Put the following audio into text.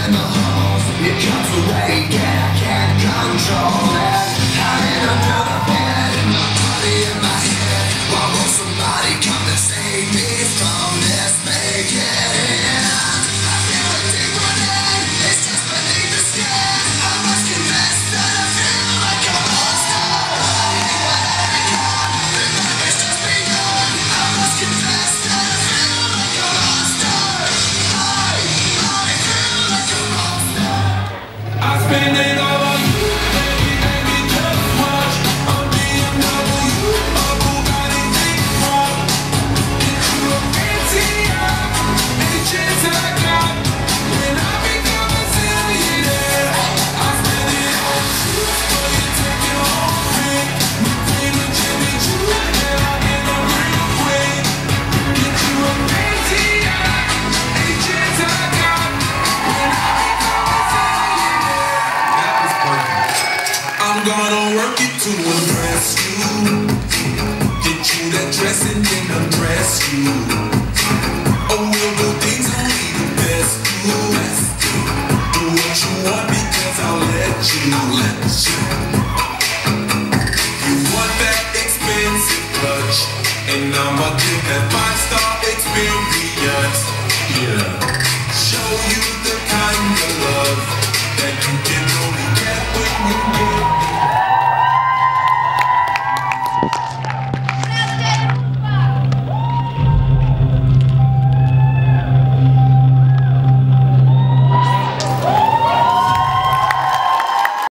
Gonna work it to impress you. Get you that dress and then undress you. Oh, we'll do things only the best do. Do what you want because I'll let you. You want that expensive clutch, and I'ma give that 5-star experience. Yeah. Show you the kind of love that you can